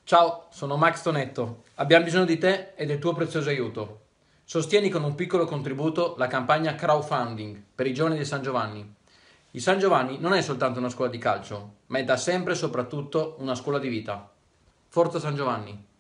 Ciao, sono Max Tonetto. Abbiamo bisogno di te e del tuo prezioso aiuto. Sostieni con un piccolo contributo la campagna crowdfunding per i giovani di San Giovanni. Il San Giovanni non è soltanto una scuola di calcio, ma è da sempre e soprattutto una scuola di vita. Forza San Giovanni!